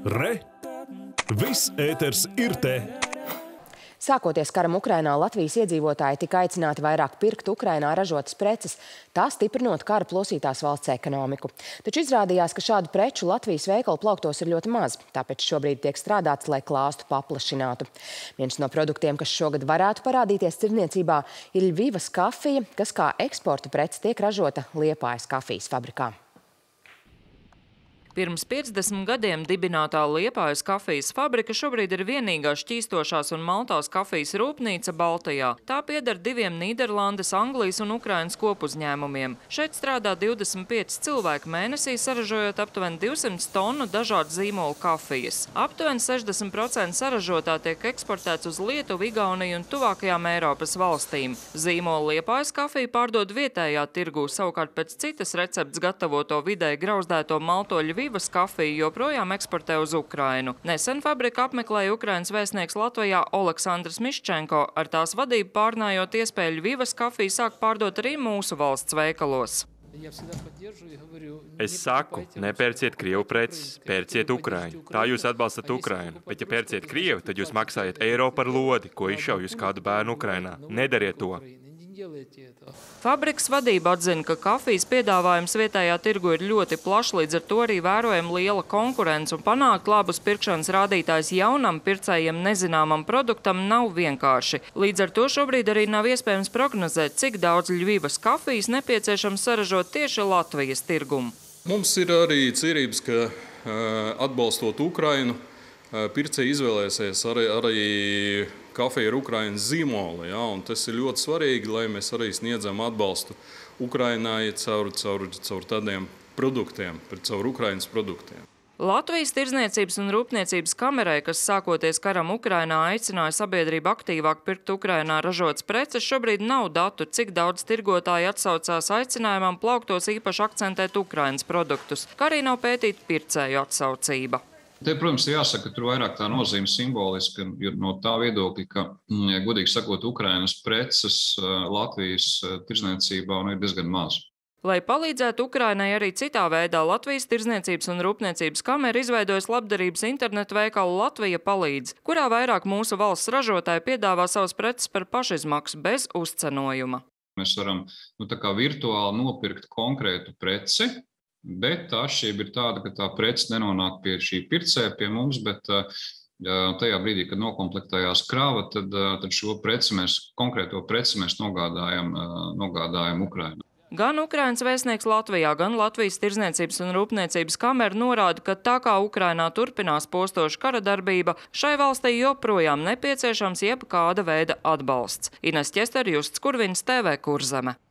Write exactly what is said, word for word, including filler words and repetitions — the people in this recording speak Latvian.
Re! Viss ēters ir te! Sākoties karam Ukrainā, Latvijas iedzīvotāji tika aicināti vairāk pirkt Ukrainā ražotas preces, tā stiprinot kara plosītās valsts ekonomiku. Taču izrādījās, ka šādu preču Latvijas veikalu plauktos ir ļoti maz, tāpēc šobrīd tiek strādāts, lai klāstu paplašinātu. Viens no produktiem, kas šogad varētu parādīties tirdzniecībā, ir Ļvivas kafija, kas kā eksporta prece tiek ražota Liepājas kafijas fabrikā. Pirms piecdesmit gadiem dibinātā Liepājas kafijas fabrika šobrīd ir vienīgā šķīstošās un maltās kafijas rūpnīca Baltijā. Tā pieder diviem Nīderlandes, Anglijas un Ukrainas kopuzņēmumiem. Šeit strādā divdesmit pieci cilvēki mēnesī, saražojot aptuveni divsimt tonu dažādu zīmolu kafijas. Aptuveni sešdesmit procenti saražotā tiek eksportēts uz Lietuvu, Igauniju un tuvākajām Eiropas valstīm. Zīmolu Liepājas kafiju pārdod vietējā tirgū, savukārt pēc citas receptes gatavoto vidēji grauzdēto malto Ļvivas kafiju joprojām eksportē uz Ukrainu. Nesen fabrika apmeklēja Ukrainas vēstnieks Latvijā Oleksandrs Miščenko, ar tās vadību pārnājot iespēju Ļvivas kafiju sāk pārdot arī mūsu valsts veikalos. Es saku, nepērciet Krievu preces, pērciet Ukraiņu. Tā jūs atbalstat Ukrainu. Bet ja pērciet Krievu, tad jūs maksājat eiro par lodi, ko izšauj uz kādu bērnu Ukrainā. Nedariet to! Fabrikas vadība atzina, ka kafijas piedāvājums vietējā tirgu ir ļoti plašs, līdz ar to arī vērojama liela konkurence, un panākt labus pirkšanas rādītājus jaunam pircējiem nezināmam produktam nav vienkārši. Līdz ar to šobrīd arī nav iespējams prognozēt, cik daudz Ļvivas kafijas nepieciešams saražot tieši Latvijas tirgumu. Mums ir arī cerības, ka atbalstot Ukrainu, pircēji izvēlēsies arī, arī kafiju ar Ukrainas zīmoli. Ja, un tas ir ļoti svarīgi, lai mēs arī sniedzam atbalstu Ukrainai caur, caur, caur tādiem produktiem, caur Ukrainas produktiem. Latvijas tirdzniecības un rūpniecības kamerai, kas sākoties karam Ukrainā aicināja sabiedrību aktīvāk pirkt Ukrainā ražotas preces, šobrīd nav datu, cik daudz tirgotāji atsaucās aicinājumam plauktos īpaši akcentēt Ukrainas produktus, kā arī nav pētīta pircēju atsaucība. Te, protams, jāsaka, ka tur vairāk tā nozīme simboliska ir no tā viedokļa, ka, ja godīgi sakot, Ukrainas preces Latvijas tirdzniecībā ir diezgan maz. Lai palīdzētu Ukrainai arī citā veidā, Latvijas tirdzniecības un rūpniecības kamera izveidojas labdarības internetu veikalu Latvija palīdz, kurā vairāk mūsu valsts ražotāji piedāvā savas preces par pašizmaksu bez uzcenojuma. Mēs varam nu, tā kā virtuāli nopirkt konkrētu preci, bet tā atšķirība ir tāda, ka tā prece nenonāk pie šī pircēja, pie mums, bet tajā brīdī, kad nokomplektējās krāva, tad, tad šo preci mēs, konkrēto preci mēs nogādājam, nogādājam Ukrainā. Gan Ukrainas vēstnieks Latvijā, gan Latvijas tirdzniecības un rūpniecības kamera norāda, ka tā kā Ukrainā turpinās postoša kara darbība, šai valstī joprojām nepieciešams jebkāda veida atbalsts. Ines Ķester, Justs Kurvins, T V Kurzeme.